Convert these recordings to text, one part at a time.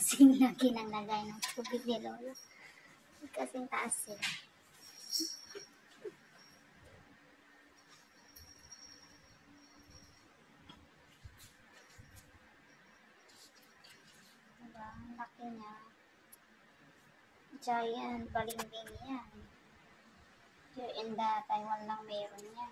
Kasing laki ng lagay ng tubig ni Lolo. Kasing taas sila. Diba? Ang laki niya. Giant balimbing yan. Here in the Taiwan lang mayroon yan.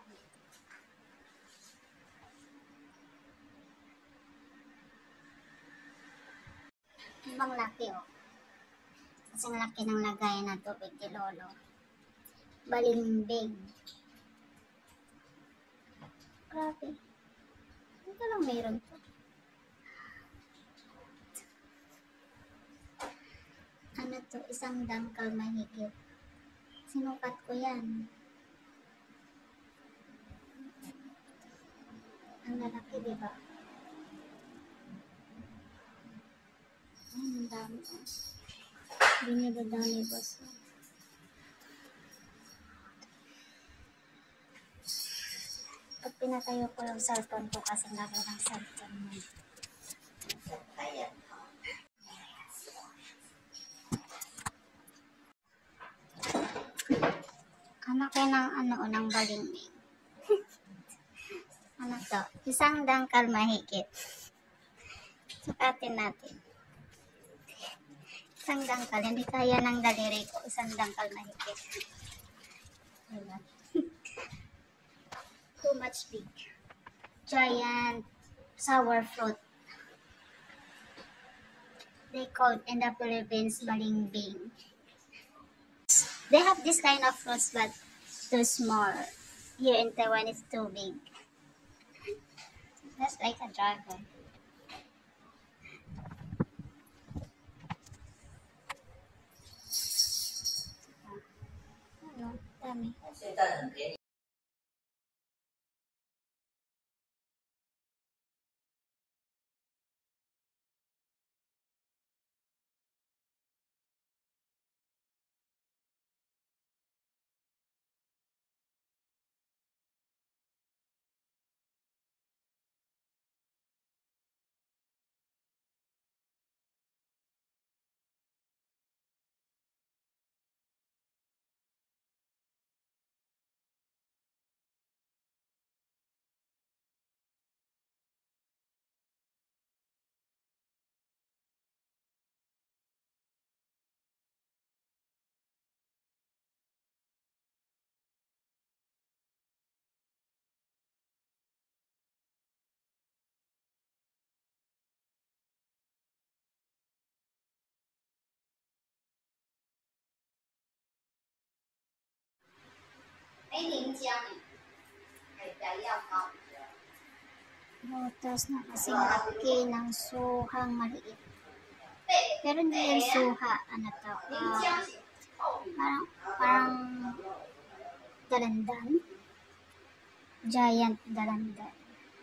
Ibang laki oh. Kasing laki ng lagay na tubig ni Lolo. Balimbing. Grabe. Ito lang mayroon to. Ano to? Isang dangkal mahigit. Sinukat ko yan. Ang lalaki, diba? Ang dami. Binibada ni boss. Pag pinatayo ko yung cellphone ko kasi laki ng cellphone mo. Anak ko ng ng balimbing. Ano to? Isang dangkal mahigit. Sukatin natin. Isang dangkal. Hindi kaya ng daliri ko. Isang dangkal mahigit. Diba? Too much big. Giant sour fruit. They called in the Philippines balimbing. They have this kind of fruits but too small. Here in Taiwan it's too big. That's like a dragon. Ano? Dami. Butas na kasing laki ng suhang maliit. Pero hindi yung suha. Ano to? Parang dalandan. Giant dalandan.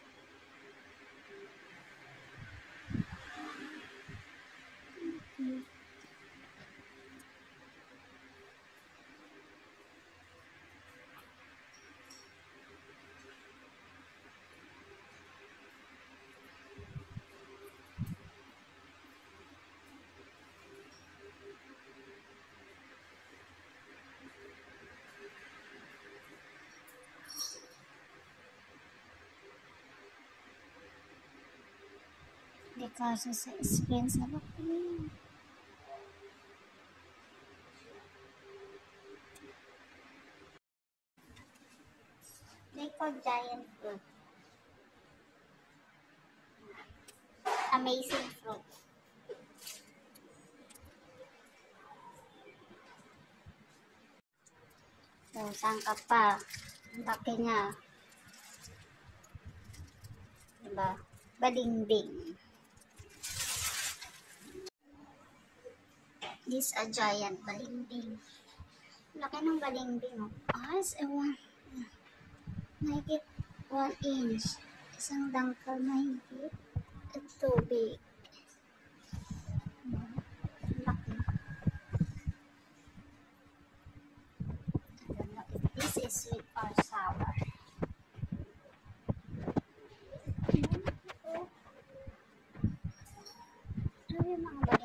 Kasi sa screen sa laki. They call giant fruit. Amazing fruit. So, tangkap pa. Ang laki niya. Diba? Balimbing. This a giant balimbing. Laki ng balimbing. Oh. It's a one. Mahigit 1 inch. Isang dangkal mahigit. It's so big. Laki. I don't know if this is sweet or sour. Ano yung mga